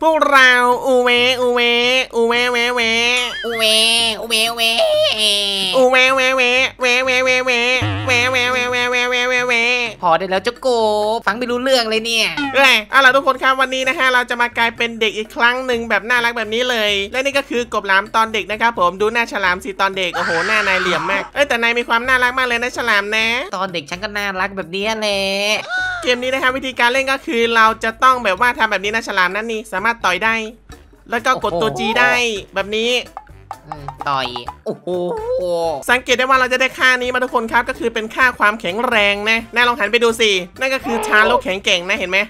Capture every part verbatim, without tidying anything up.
พวกเราอูเวอูเวอูเวเวเวอูเวอูเวเวอูเวเวเวเวเวเวเวเวเวเวเวเวเวเวเวพอได้แล้วเจ้าโกบฟังไม่รู้เรื่องเลยเนี่ยเอ้ยเอาล่ะทุกคนครับวันนี้นะฮะเราจะมากลายเป็นเด็กอีกครั้งหนึ่งแบบน่ารักแบบนี้เลยและนี่ก็คือกบหลามตอนเด็กนะครับผมดูหน้าฉลามสิตอนเด็กโอ้โหหน้านายเหลี่ยมมากเอ้ยแต่นายมีความน่ารักมากเลยนะฉลามนะตอนเด็กฉันก็น่ารักแบบนี้แหละเกมนี้นะครับวิธีการเล่นก็คือเราจะต้องแบบว่าทำแบบนี้นะฉลามนั่นนี่สามารถต่อยได้แล้วก็กดตัว G ได้แบบนี้ต่อยโอ้โหสังเกตได้ว่าเราจะได้ค่านี้มาทุกคนครับก็คือเป็นค่าความแข็งแรงนะน่าลองหันไปดูสินั่นก็คือชาโลกแข็งเก่งนะเห็นไหม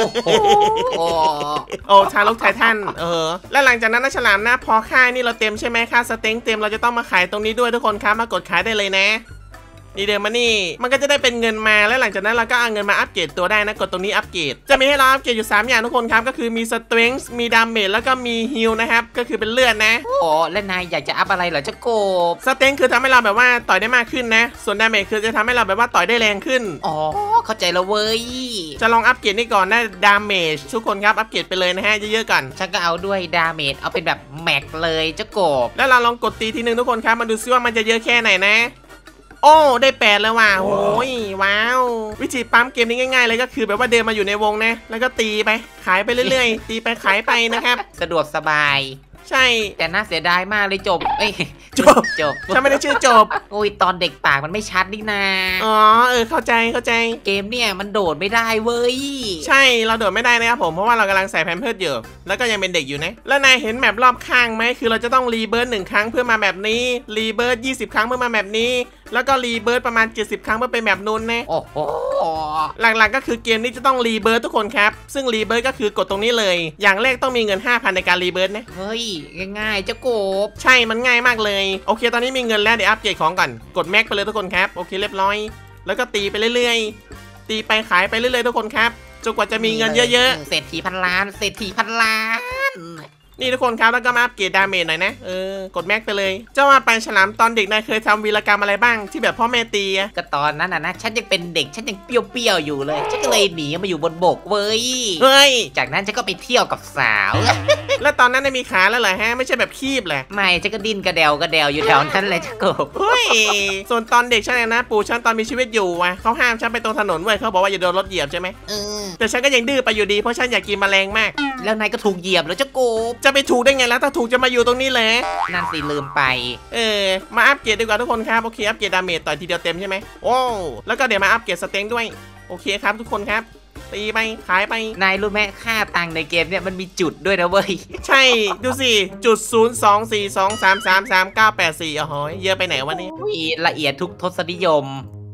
โอ้ชาโลกไททันเออและหลังจากนั้นนะฉลามนะพอค่านี่เราเต็มใช่ไหมค่าสเต็งเต็มเราจะต้องมาขายตรงนี้ด้วยทุกคนครับมากดขายได้เลยนะนี่เดินมานี่มันก็จะได้เป็นเงินมาแล้วหลังจากนั้นเราก็เอาเงินมาอัปเกรดตัวได้นะกดตรงนี้อัปเกรดจะมีให้เราอัปเกรดอยู่สามอย่างทุกคนครับก็คือมีสเตรนท์มีดาเมจแล้วก็มีฮีลนะครับก็คือเป็นเลือดนะโอ้และนายอยากจะอัพอะไรเหรอเจ้าโกบสเตรนท์คือทำให้เราแบบว่าต่อยได้มากขึ้นนะส่วนดาเมจคือจะทำให้เราแบบว่าต่อยได้แรงขึ้นอ๋อเข้าใจแล้วเว้ยจะลองอัปเกรดนี่ก่อนนะดาเมจทุกคนครับอัปเกรดไปเลยนะฮะเยอะๆก่อนฉันก็เอาด้วยดาเมจเอาเป็นแบบแม็กเลยเจ้าโกบแล้วเราลองกดตีทีนึงทุกคนครับมาดูซิว่ามันจะเยอะแค่ไหนนะโอ้ได้แปดแล้วว่ะโอ้ยว้าววิธีปั๊มเกมนี้ง่ายๆเลยก็คือแบบว่าเดินมาอยู่ในวงนะแล้วก็ตีไปขายไปเรื่อยๆตีไปขายไปนะครับสะดวกสบายใช่แต่น่าเสียดายมากเลยจบเอ้ยจบจบฉันไม่ได้ชื่อจบโอ้ยตอนเด็กปากมันไม่ชัดนี่นาอ๋อเออเข้าใจเข้าใจเกมเนี่ยมันโดดไม่ได้เว้ยใช่เราโดดไม่ได้นะครับผมเพราะว่าเรากำลังใส่แพมเพิร์สอยู่แล้วก็ยังเป็นเด็กอยู่นะแล้วนายเห็นแมปรอบข้างไหมคือเราจะต้องรีเบิร์ตหนึ่งครั้งเพื่อมาแบบนี้รีเบิร์ตยี่สิบครั้งเพื่อมาแบบนี้แล้วก็รีเบิร์ตประมาณเจ็ดสิบครั้งเพื่อเป็นแบบนู้นนะโอ้โหหลักๆก็คือเกมนี้จะต้องรีเบิร์ตทุกคนครับซึ่งรีเบิร์ตก็คือกดตรงนี้เลยอย่างแรกต้องมีเงิน ห้าพัน ในการรีเบิร์ตนะเฮ้ยง่ายๆเจ้าโกบใช่มันง่ายมากเลยโอเคตอนนี้มีเงินแล้วเดี๋ยวอัปเกรดของก่อนกดแม็กไปเลยทุกคนครับโอเคเรียบร้อยแล้วก็ตีไปเรื่อยๆตีไปขายไปเรื่อยๆทุกคนครับจนกว่าจะมีเงินเยอะๆเศรษฐีพันล้านเศรษฐีพันล้านนี่ทุกคนครับแล้วก็มาอัปเกรดดาเมจหน่อยนะเออกดแม็กไปเลยเจ้าว่าไปฉลามตอนเด็กนายเคยทำวีรกรรมอะไรบ้างที่แบบพ่อแม่ตีก็ตอนนั้นนะฉันยังเป็นเด็กฉันยังเปรี้ยวๆอยู่เลยฉันก็เลยหนีมาอยู่บนบกเว้ยเฮ้ยจากนั้นฉันก็ไปเที่ยวกับสาวแล้วตอนนั้นได้มีขาแล้วเหรอฮะไม่ใช่แบบคีบแหละไม่ฉันก็ดิ้นกระเดวกระเดวอยู่แถวนั้นเลยจ้าโกบเฮ้ยส่วนตอนเด็กฉันเนี่ยนะปู่ฉันตอนมีชีวิตอยู่ว่ะเขาห้ามฉันไปตรงถนนเว้ยเขาบอกว่าอย่าโดนรถเหยียบใช่ไหมเออแต่ฉันก็ยังดื้อไปอยู่ดีเพราะฉันอยากกินแมลงมากแล้วนายก็ถูกเหยียบแล้วเจ้าโกบจะไปถูกได้ไงแล้วถ้าถูกจะมาอยู่ตรงนี้เลยนั่นสิลืมไปเออมาอัปเกรดดีกว่าทุกคนครับโอเคอัปเกรดดาเมจต่อยทีเดียวเต็มใช่ไหมโอ้แล้วก็เดี๋ยวมาอัปเกรดสเต็งด้วยโอเคครับทุกคนครับตีไปขายไปนายรู้ไหมค่าตังค์ในเกมเนี่ยมันมีจุดด้วยนะเว้ยใช่ดูสิจุดศูนย์สองสี่สองสามสามสามเก้าแปดสี่อ๋อเยอะไปไหนวะเนี่ยละเอียดทุกทศนิยม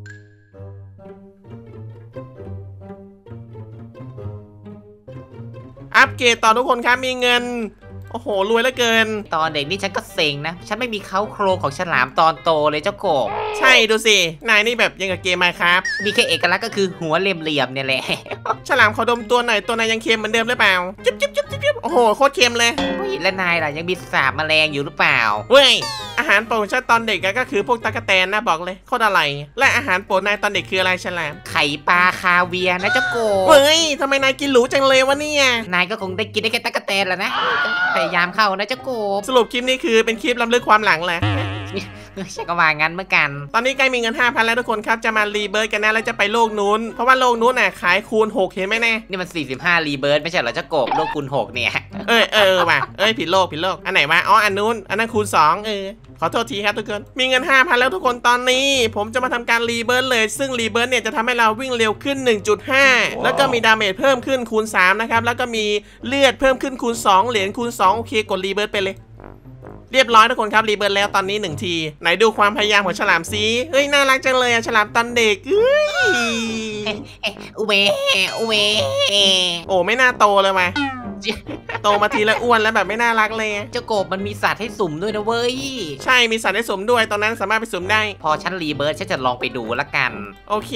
อัปเกรดต่อทุกคนครับมีเงินโอ้โหรวยเหลือเกินตอนเด็กนี่ฉันก็เซ็งนะฉันไม่มีเค้าโครงของฉลามตอนโตเลยเจ้าโกบใช่ดูสินายนี่แบบยังกับเกมมาครับมีแค่เอกลักษณ์ก็คือหัวเหลี่ยมๆเนี่ยแหละฉลามขอดมตัวหน่อยตัวนายยังเค็มเหมือนเดิมหรือเปล่าจิ๊บจิ๊บจิ๊บจิ๊บโอ้โหโคตรเค็มเลยและนายล่ะยังมีสาบแมลงอยู่หรือเปล่าเว้ยอาหารโปรดฉันตอนเด็กก็คือพวกตะกแตนนะบอกเลยโคตรอะไรและอาหารโปรดนายตอนเด็กคืออะไรฉลามไข่ปลาคาเวียนะเจ้าโกบเฮ้ยทำไมนายกินหรูจังเลยวะเนี่ยนายก็คงได้กินได้แค่ตะกแตนแหละนะพยายามเข้านะเจ้าโกบสรุปคลิปนี้คือเป็นคลิปล้ำลึกความหลังแหละฉันก็ว่างั้นเหมือนกันตอนนี้ใกล้มีเงิน ห้าพัน แล้วทุกคนครับจะมารีเบิร์ตกันนะแล้วจะไปโลกนู้นเพราะว่าโลกนู้นน่ะขายคูณหกเห็นไหมแน่นี่มันสี่สิบห้ารีเบิร์ตไม่ใช่เหรอเจ้าโกบโลกคูณหกเนี่ยเออเออว่ะเอ้ยผิดโลกผิดโลกอันไหนวะอ๋ออันนู้นอันนั้นคูณสองเออขอโทษทีครับทุกคนมีเงิน ห้าพัน แล้วทุกคนตอนนี้ผมจะมาทำการรีเบิร์ตเลยซึ่งรีเบิร์ตเนี่ยจะทำให้เราวิ่งเร็วขึ้น หนึ่งจุดห้า แล้วก็มีดาเมจเพิ่มขึ้นคูณสามนะครับแล้วก็มีเลือดเพิ่มขึ้นคูณสองเหรียญคูณสองโอเคกดรีเบิร์ตไปเลยเรียบร้อยทุกคนครับรีเบิร์ตแล้วตอนนี้หนึ่งทีไหนดูความพยายามของฉลามซีเฮ้ยน่ารักจังเลยอะฉลามตอนเด็กเฮ้ยอุเบอุเบโอ้ไม่น่าโตเลยมาโตมาทีละอ้วนแล้วแบบไม่น่ารักเลยเจ้าโกบมันมีสัตว์ให้สุ่มด้วยนะเว้ยใช่มีสัตว์ให้สุ่มด้วยตอนนั้นสามารถไปสุ่มได้พอฉันรีเบิร์ตฉันจะลองไปดูละกันโอเค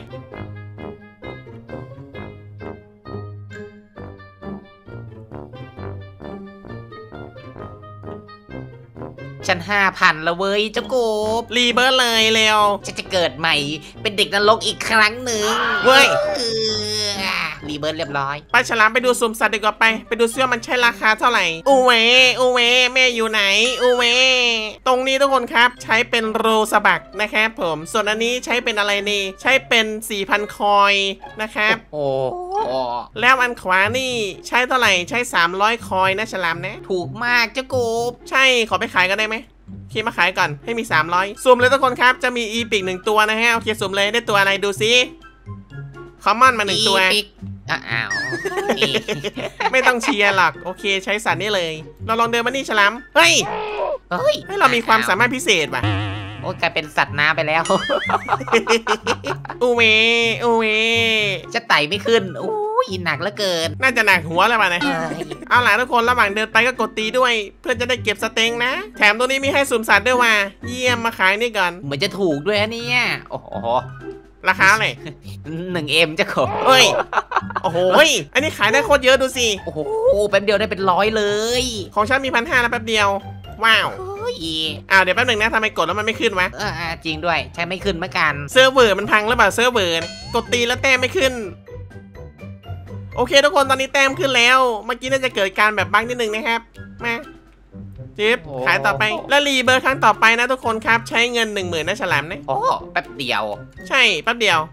ฉันห้าพันแล้วเว้ยเจ้าโกบรีเบิร์ตเลยเร็วฉันจะเกิดใหม่เป็นเด็กนรกอีกครั้งหนึ่งเว้ยรีเบิร์ดเรียบร้อยไปฉลามไปดูสุ่มสัตว์ดีกว่าไปไปดูซิว่ามันใช่ราคาเท่าไหร่อูเวอูเวแม่อยู่ไหนอูเวตรงนี้ทุกคนครับใช้เป็นโรสบักนะครับผมส่วนอันนี้ใช้เป็นอะไรนี่ใช้เป็น สี่พัน คอยนะครับโอ้แล้วอันขวานี่ใช้เท่าไหร่ใช้สามร้อยคอยนะฉลามนะถูกมากเจ้ากบใช่ขอไปขายกันได้ไหมคิดมาขายก่อนให้มีสามร้อยสุ่มเลยทุกคนครับจะมีอีพิกหนึ่งตัวนะฮะโอเคสุ่มเลยได้ตัวอะไรดูซิคอมมอนมาหนึ่งตัวอ้าวไม่ต้องเชียร์หรอกโอเคใช้สัตว์นี่เลยเราลองเดินมานี่ฉลามเฮ้ยเฮ้ยให้เรามีความสามารถพิเศษว่ะโอ้กลายเป็นสัตว์น้ำไปแล้วอูเมอูเมจะไต่ไม่ขึ้นอู้ยหนักเหลือเกินน่าจะหนักหัวแล้วป่ะเนี่ยเอาล่ะทุกคนระหว่างเดินไปก็กดตีด้วยเพื่อจะได้เก็บสเต็งนะแถมตัวนี้มีให้สุ่มสัตว์ด้วยว่ะเยี่ยมมาขายนี่ก่อนเหมือนจะถูกด้วยเนี่ยโอ้โหราคาอะไรหนึ่งเอ็มจะขอเฮ้ยโอ้โหอันนี้ขายได้โคตรเยอะดูสิโอ้โหแป๊บเดียวได้เป็นร้อยเลยของฉันมีพันห้าแล้วแป๊บเดียวว้าวอ้าวเดี๋ยวแป๊บหนึ่งนะทำไมกดแล้วมันไม่ขึ้นวะเออจริงด้วยใช่ไม่ขึ้นเหมือนกันเซิร์ฟเวอร์มันพังหรือเปล่าเซิร์ฟเวอร์กดตีแล้วแต้มไม่ขึ้นโอเคทุกคนตอนนี้แต้มขึ้นแล้วเมื่อกี้น่าจะเกิดการแบบบั๊กนิดนึงนะครับมาจิ๊บขายต่อไปแล้วรีเบิร์ดครั้งต่อไปนะทุกคนครับใช้เงินหนึ่งหมื่นนะฉลามนะโอ้แป๊บเดียวใช่แป๊บเดียว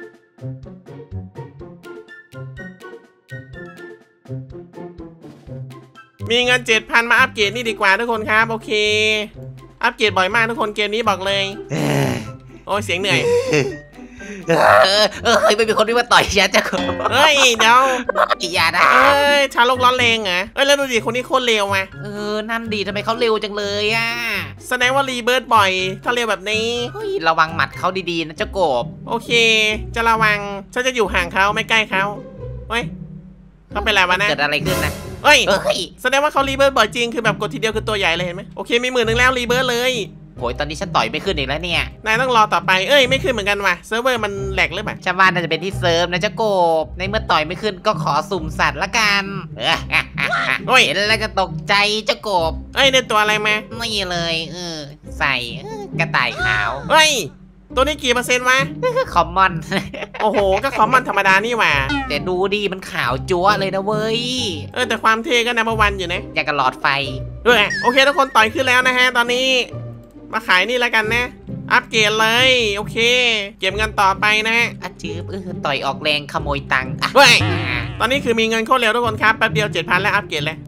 มีเงิน เจ็ดพัน มาอัปเกรดนี่ดีกว่าทุกคนครับโอเคอัปเกรดบ่อยมากทุกคนเกมนี้บอกเลยโอ้ยเสียงเหนื่อยเออเออไม่มีคนที่มาต่อยฉันจะเฮ้ยเดี๋ยวอย่าได้เอ้ยชาลกร้อนแรงเหรอเอ้ยแล้วดูดิคนนี้โคตรเร็วมาเออนั่นดีทำไมเขาเร็วจังเลยอ่ะแสดงว่ารีเบิร์ดบ่อยถ้าเร็วแบบนี้เฮ้ยระวังหมัดเขาดีๆนะเจ้ากบโอเคจะระวังฉันจะอยู่ห่างเขาไม่ใกล้เขาเฮ้ยเขาเป็นอะไรวะนะเกิดอะไรขึ้นนะเฮ้ยแสดงว่าเขารีเบิร์ดบ่อยจริงคือแบบกดทีเดียวคือตัวใหญ่เลยเห็นไหมโอเคมีหมื่นหนึ่งแล้วรีเบิร์ดเลยโหยตอนนี้ฉันต่อยไม่ขึ้นอีกแล้วเนี่ยนายต้องรอต่อไปเอ้ยไม่ขึ้นเหมือนกันว่ะเซิร์ฟเวอร์มันแหลกหรือเปล่าชาวบ้านน่าจะเป็นที่เซิร์ฟนะเจ้าโกบในเมื่อต่อยไม่ขึ้นก็ขอสุ่มสัตว์ละกันเออเห็นแล้วก็ตกใจเจ้าโกบเอ้ยได้ตัวอะไรมาไม่เลยเออใส่กระต่ายขาวเฮ้ยตัวนี้กี่เปอร์เซ็นต์วะคอมมอนโอ้โหก็คอมมอนธรรมดานี่ว่ะแต่ดูดิมันขาวจั๊วเลยนะเว้ยเออแต่ความเท่ก็นัมเบอร์วันอยู่นะอยากกับหลอดไฟด้วยโอเคทุกคนต่อยขึ้นแล้วนะฮะตอนนี้มาขายนี่แล้วกันนะอัปเกรดเลยโอเคเก็บเงินต่อไปนะอ่ะจืบเออต่อยออกแรงขโมยตังค์เฮ้ยตอนนี้คือมีเงินโคตรเร็วทุกคนครับแป๊บเดียว เจ็ดพัน แล้วอัปเกรดเลย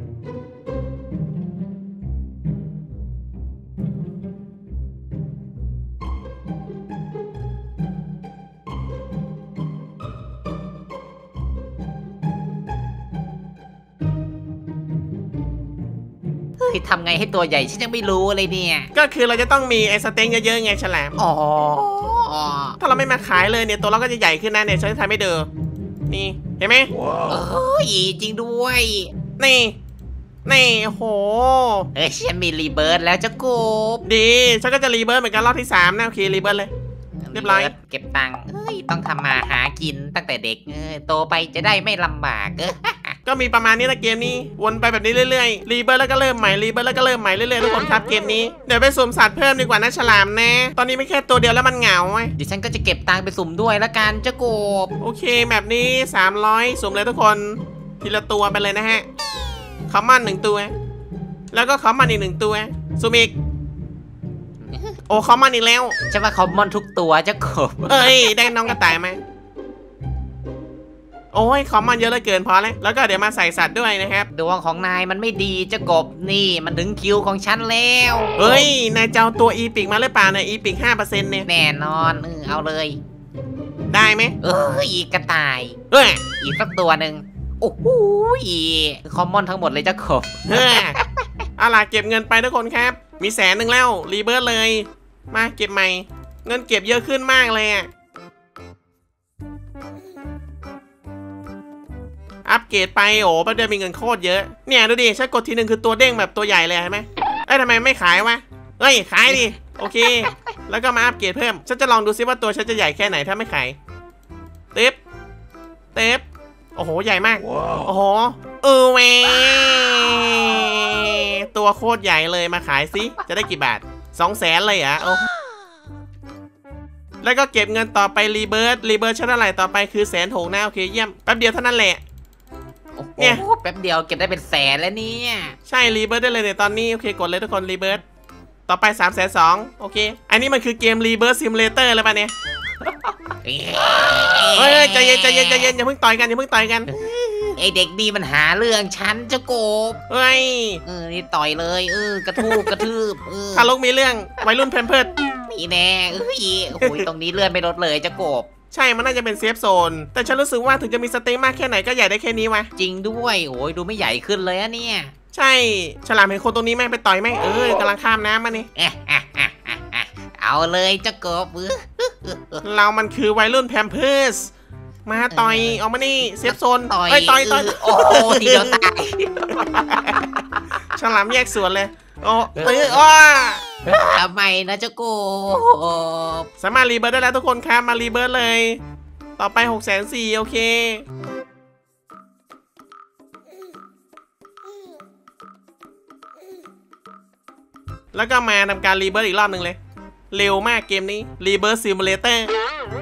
ทำไงให้ตัวใหญ่ฉันยังไม่รู้เลยเนี่ยก็คือเราจะต้องมีไอ้สเต็งเยอะๆไงฉลามอ๋อถ้าเราไม่มาขายเลยเนี่ยตัวเราก็จะใหญ่ขึ้นนะเนี่ยฉันจะทำให้เดิมนี่เห็นไหมโอ้ยจริงด้วยนี่นี่โหเฮ้ยฉันมีรีเบิร์ดแล้วเจ้ากบดีฉันก็จะรีเบิร์ดเหมือนกันรอบที่สามนะโอเครีเบิร์ดเลยเรียบร้อยเก็บตังค์เฮ้ยต้องทำมาหากินตั้งแต่เด็กเออโตไปจะได้ไม่ลำบากเออก็มีประมาณนี้นะเกมนี้วนไปแบบนี้เรื่อยๆรีเบิร์ดแล้วก็เริ่มใหม่รีเบิร์ดแล้วก็เริ่มใหม่เรื่อยๆทุกคนครับเกมนี้เดี๋ยวไปสุ่มสัตว์เพิ่มดีกว่านะฉลามนะตอนนี้ไม่แค่ตัวเดียวแล้วมันเหงาไงเดี๋ยวฉันก็จะเก็บตังค์ไปสุ่มด้วยละกันเจ้ากบโอเคแบบนี้สามร้อยสุ่มเลยทุกคนทีละตัวไปเลยนะฮะคอมมอนหนึ่งตัวแล้วก็คอมมอนอีกหนึ่งตัวสุ่มอีกโอ้คอมมอนอีกแล้วจะว่าคอมมอนทุกตัวเจ้ากบเอ้ยได้น้องกระต่ายไหมโอ้ยคอมมอนเยอะเหลือเกินพอแล้วแล้วก็เดี๋ยวมาใส่สัตว์ด้วยนะครับดวงของนายมันไม่ดีเจ้ากบนี่มันถึงคิวของฉันแล้วเฮ้ยนายเจ้าตัวอีปิกมาหรือเปล่านะอีปิกห้าเปอร์เซ็นต์เนี่ยแน่นอนเออเอาเลยได้ไหมเอออีกกระต่ายเฮ้ยอีกสักตัวหนึ่งโอ้โหคอมมอนทั้งหมดเลยเจ้ากบเฮ้ยเอาล่ะเก็บเงินไปทุกคนครับมีแสนหนึ่งแล้วรีเบิร์ดเลยมาเก็บใหม่เงินเก็บเยอะขึ้นมากเลยอ่ะอัปเกรดไปโอ้แป๊บเดียวมีเงินโคตรเยอะเนี่ยดูดิฉันกดทีหนึ่งคือตัวเด้งแบบตัวใหญ่เลยใช่ไหมเอ้ยทำไมไม่ขายวะเฮ้ยขายดิโอเคแล้วก็มาอัปเกรดเพิ่มฉันจะลองดูซิว่าตัวฉันจะใหญ่แค่ไหนถ้าไม่ขายเต็บเต็บโอ้โหใหญ่มากโอ้โหเออเวตัวโคตรใหญ่เลยมาขายซิจะได้กี่บาทสองแสนเลยอ่ะโอ้แล้วก็เก็บเงินต่อไปรีเบิร์ดรีเบิร์ดชั้นเท่าไหร่ต่อไปคือแสนหกนะโอเคเยี่ยมแป๊บเดียวเท่านั้นแหละเนี่ยแป๊บเดียวเก็บได้เป็นแสนแล้วเนี่ยใช่รีเบิร์ดได้เลยเนี่ยตอนนี้โอเคกดเลยทุกคนรีเบิร์ดต่อไปสามแสนสองโอเคอันนี้มันคือเกมรีเบิร์ดซิมูเลเตอร์เลยป่ะเนี่ยเฮ้ยใจเย็นใจเย็นใจเย็นอย่าเพิ่งต่อยกันอย่าเพิ่งต่อยกันไอเด็กดีมันหาเรื่องฉันเจ้าโกบเฮ้ยเออนี่ต่อยเลยเออกระทูบกระทืบเออถ้าลกมีเรื่องวัยรุ่นแพมเพิร์ดนี่แน่เอ้ยโอ้ยตรงนี้เลื่อนไม่ลดเลยเจ้าโกบใช่มันน่าจะเป็นเซฟโซนแต่ฉันรู้สึกว่าถึงจะมีสเต็กมากแค่ไหนก็ใหญ่ได้แค่นี้วะจริงด้วยโอ้ยดูไม่ใหญ่ขึ้นเลยอะเนี่ยใช่ฉลามเห็นคนตรงนี้แม่งไปต่อยแม่งเออกำลังข้ามน้ำมานี่เอาเลยเจ้าโกบเรามันคือวัยรุ่นแพมเพิร์สมาต่อยออกมานี่เซฟโซนต่อยต่อยต่อยโอ้ทีเดียวตายฉลามแยกส่วนเลยโอ้เอ้ยอ้าทำไมนะเจ้าโกบสามารถรีเบิร์ดได้แล้วทุกคนครับมารีเบิร์ดเลยต่อไปหกแสนสี่โอเคแล้วก็มาทำการรีเบิร์ดอีกรอบหนึ่งเลยเร็วมากเกมนี้รีเบิร์ดซิมูเลเตอร์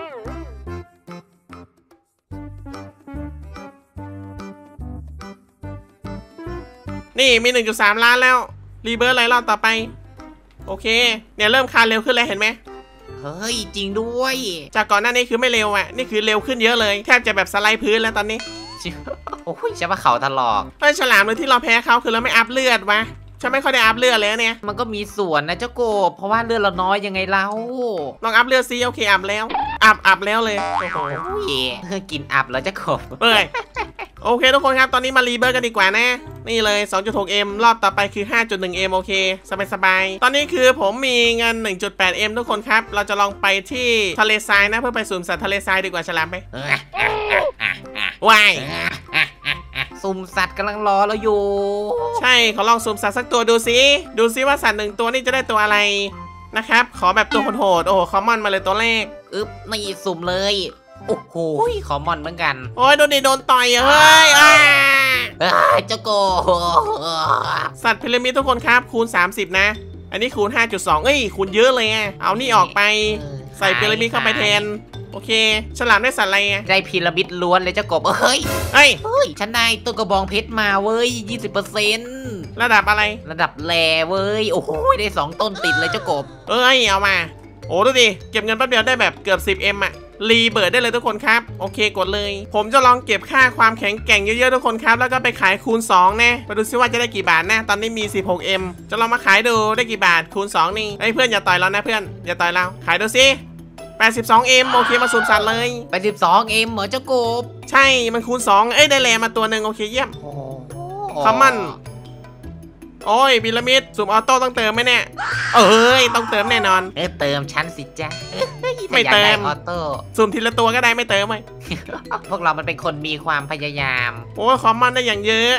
นี่มี หนึ่งจุดสาม ล้านแล้วรีเบิร์ดอะไรรอบต่อไปโอเคเนี่ยเริ่มคานเร็วขึ้นแล้วเห็นไหมเฮ้ยจริงด้วยจากก่อนหน้านี้คือไม่เร็วอ่ะนี่คือเร็วขึ้นเยอะเลยแทบจะแบบสไลด์พื้นแล้วตอนนี้โอ้ยใช่ว่าเขาถลอกไอ้ฉลามเลยที่เราแพ้เขาคือเราไม่อัพเลือดวะฉันไม่ค่อยได้อัพเลือดเลยเนี่ยมันก็มีส่วนนะเจ้าโกบเพราะว่าเลือดเราน้อยยังไงเล่าลองอัพเลือดซิโอเคอัพแล้วอัพอัพแล้วเลยโอ้โหกินอัพแล้วเจ้าโกบเฮ้ยโอเคทุกคนครับตอนนี้มารีเบิร์ดกันดีกว่านะนี่เลย สองจุดหก เอ็ม รอบต่อไปคือ ห้าจุดหนึ่ง เอ็ม โอเคสบายๆตอนนี้คือผมมีเงิน หนึ่งจุดแปด เอ็ม ทุกคนครับเราจะลองไปที่ทะเลทรายนะเพื่อไปสุ่มสัตว์ทะเลทรายดีกว่าฉลามไปว้ายสุ่มสัตว์กำลังรอเราอยู่ใช่ขอลองสุ่มสัตว์สักตัวดูซิดูซิว่าสัตว์หนึ่งตัวนี่จะได้ตัวอะไรนะครับขอแบบตัวโหดๆโอ้โหคอมมอนมาเลยตัวแรกอึ๊บนี่สุ่มเลยโอ้โหคอมมอนเหมือนกันโอ้ยโดนดิโดนต่อยเฮ้ยอ่าเจ้าโกสัตว์พีระมิดทุกคนครับคูณสามสิบนะอันนี้คูณ ห้าจุดสอง เอ้ยคูณเยอะเลยอ่ะเอานี่ออกไปใส่พีระมิดเข้าไปแทนโอเคฉลามได้สัตว์อะไรไงได้พีระมิดล้วนเลยเจ้ากบเฮ้ยเฮ้ยฉันได้ตัวกระบองเพชรมาเว้ย ยี่สิบเปอร์เซ็นต์ระดับอะไรระดับแร่เว้ยโอ้โหได้สองต้นติดเลยเจ้ากบเอ้ยเอามาโอ้ดูดิเก็บเงินแป๊บเดียวได้แบบเกือบ สิบ เอ็ม อ่ะรีเบิร์ดได้เลยทุกคนครับโอเคกดเลยผมจะลองเก็บค่าความแข็งแกร่งเยอะๆทุกคนครับแล้วก็ไปขายคูณสองนะมาดูซิว่าจะได้กี่บาทนะตอนนี้มี สิบหก เอ็ม จะลองมาขายดูได้กี่บาทคูณสองนี่ไอ้เพื่อนอย่าต่อยเรานะเพื่อนอย่าต่อยเราขายดูซิแปดสิบสอง เอ็ม โอเคมาสุ่มสัตว์เลยแปดสิบสอง เอ็ม เหรอเจ้ากบใช่มันคูณสองเอ้ยได้แลมาตัวหนึ่งโอเคเยี่ยมคอมมอนโอ้ยพีระมิดสุ่มออโต้ต้องเติมไหมเนี่ยเอ้ยต้องเติมแน่นอนเออเติมชั้นสิจ้าไม่เติมออโต้สุ่มทีละตัวก็ได้ไม่เติมไหมพวกเรามันเป็นคนมีความพยายามโอ้คอมมอนได้อย่างเยอะ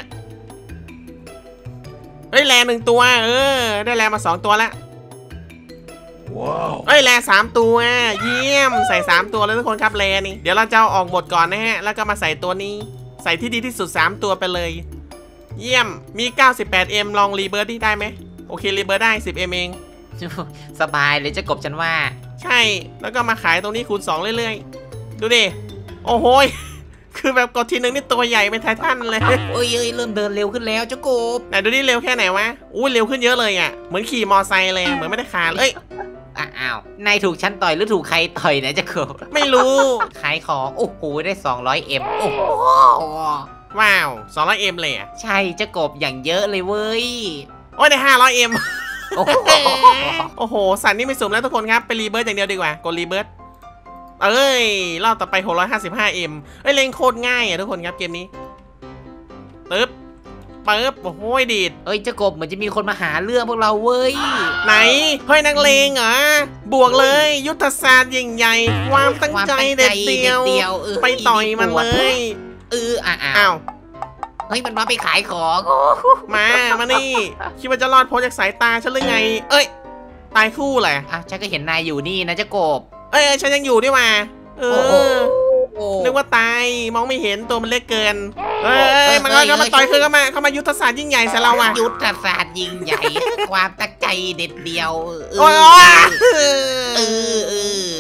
เฮ้ยแลหนึ่งตัวเออได้แลมาสองตัวแล้วว้าวเอ้ยแลสามตัวเยี่ยมใส่สามตัวแล้วทุกคนครับแลนี่เดี๋ยวเราจะเอาออกหมดก่อนนะฮะแล้วก็มาใส่ตัวนี้ใส่ที่ดีที่สุดสามตัวไปเลยเยี่ยมมี เก้าสิบแปด เอ็ม ลองรีเบิร์ดได้ไหมโอเครีเบิร์ดได้ สิบ เอ็ม เองสบายเลยเจ้ากบฉันว่าใช่แล้วก็มาขายตรงนี้คูณสองเรื่อยๆดูดิโอ้โหคือแบบกดทีนึงนี่ตัวใหญ่เป็นไททันเลยโอ้ยเริ่มเดินเร็วขึ้นแล้วเจ้ากบไหนดูดิเร็วแค่ไหนวะอุ้ยเร็วขึ้นเยอะเลยอ่ะเหมือนขี่มอไซค์เลยเหมือนไม่ได้คานเอ้ยอ้าวนายถูกฉันต่อยหรือถูกใครต่อยนะเจ้ากบไม่รู้ขายของโอ้โหได้สองร้อย เอ็ม โอ้โหว้าวสองร้อย เอ็ม เลยอ่ะใช่เจ้ากบอย่างเยอะเลยเว้ยโอ้ยได้ห้าร้อย เอ็ม โอ้โหโอ้โหสัตว์นี่ไม่สุ่มแล้วทุกคนครับไปรีเบิร์ดอย่างเดียวดีกว่ากดรีเบิร์ดเอ้ยรอบต่อไปหกร้อยห้าสิบห้า เอ็ม เอ้ยเล่นโคตรง่ายอ่ะทุกคนครับเกมนี้ตึ๊บปึ๊บโอ้โหดีดเอ้ยเจ้ากบเหมือนจะมีคนมาหาเรื่องพวกเราเว้ยไหนเฮ้ยนักเลงเหรอบวกเลยยุทธศาสตร์ยิ่งใหญ่ความตั้งใจเด็ดเดียวไปต่อยมันเลยเอออ้าวเฮ้ยมันมาไปขายของมามานี่คิดว่าจะรอดพ้นจากสายตาฉันหรือไงเอ้ยตายคู่แหละอ่ะฉันก็เห็นนายอยู่นี่นะเจ้ากบเอ้ยฉันยังอยู่ด้วยมาเออนึกว่าตายมองไม่เห็นตัวมันเล็กเกินเอ้ยมันก็มาต่อยคือเข้ามาเข้ามายุทธศาสตร์ยิ่งใหญ่ซะแล้วว่ะยุทธศาสตร์ยิ่งใหญ่ความตั้งใจเด็ดเดียวโอ้ยเออเออ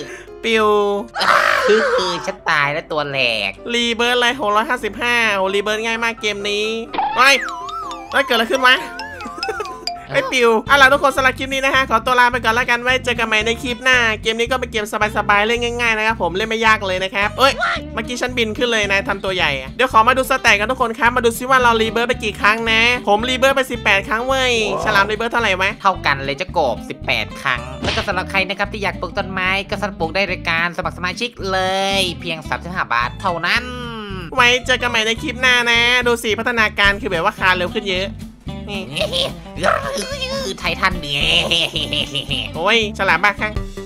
ปิวคือคือฉันตายแล้วตัวแหลกรีเบิร์ดเลยหกร้อยห้าสิบห้าโอ้รีเบิร์ดง่ายมากเกมนี้ไอ้ไอ้เกิดอะไรขึ้นวะไอ้ปิวเอาล่ะทุกคนสำหรับคลิปนี้นะฮะขอตัวลาไปก่อนแล้วกันไว้เจอกันใหม่ในคลิปหน้าเกมนี้ก็เป็นเกมสบายๆเล่นง่ายๆนะครับผมเล่นไม่ยากเลยนะครับเอ้ยเมื่อกี้ฉันบินขึ้นเลยนายทำตัวใหญ่เดี๋ยวขอมาดูสแต็กกันทุกคนครับมาดูซิว่าเรารีเบิร์ดไปกี่ครั้งนะผมรีเบิร์ดไปสิบแปดครั้งเว้ยฉลามรีเบิร์ดเท่าไหร่วะเท่ากันเลยเจ้ากบสิบแปดครั้งแล้วก็สำหรับใครนะครับที่อยากปลูกต้นไม้ก็สามารถปลูกได้โดยการสมัครสมาชิกเลยเพียงสามสิบห้าบาทเท่านั้นไว้เจอกันใหม่ในคลิปหน้านะดูสิพัฒนาการคือแบบว่าคาเร็วขึ้นเยอะนี่ไททันเนี่ยโอ้ยฉลามบ้าครั้ง